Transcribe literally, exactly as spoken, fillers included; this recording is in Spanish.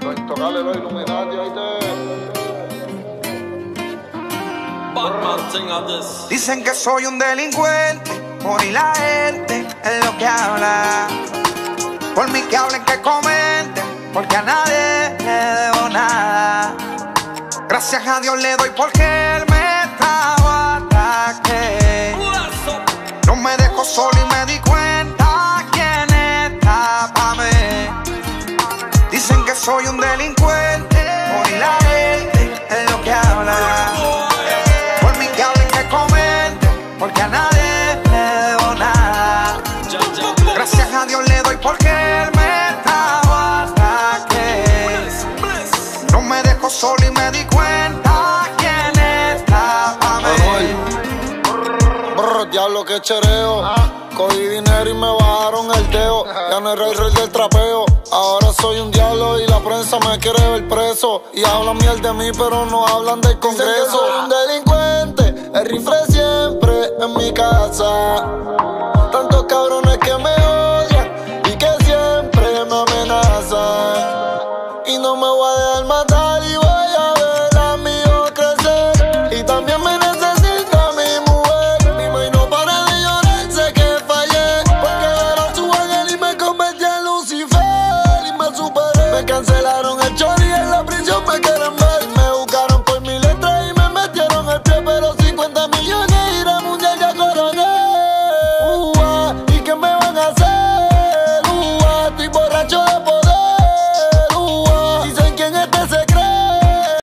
Los intocables, los Illuminati, ahí te... Dicen que soy un delincuente, por y la gente es lo que habla. Por mí que hablen, que comenten, porque a nadie le debo nada. Gracias a Dios le doy porque él me trajo hasta que no me dejó solo y me di cuenta quién está pa' mí. Dicen que soy un delincuente, por y la gente es lo que habla. Por mí que hablen, que comenten, porque a nadie le debo nada. Gracias a Dios le doy porque él me trajo hasta que no me dejó solo y me di cuenta quién está pa' mí. Brr, diablo que chereo. Cogí dinero y me bajaron el dedo. Ya no era el rey del trapeo. Ahora soy un diablo y la prensa me quiere ver preso. Y hablan miel de mí pero no hablan del Congreso. Dicen que soy un delincuente, el rifle siempre en mi casa. Tantos cabrones que me odian y que siempre me amenazan. Y no me voy a dejar matar y voy a ver a mi hijo crecer. Y también me necesita mi mujer. Mi mãe no para de llorar, sé que fallé, porque era su ángel y me convertí en Lucifer y me superé. Me cancelaron el show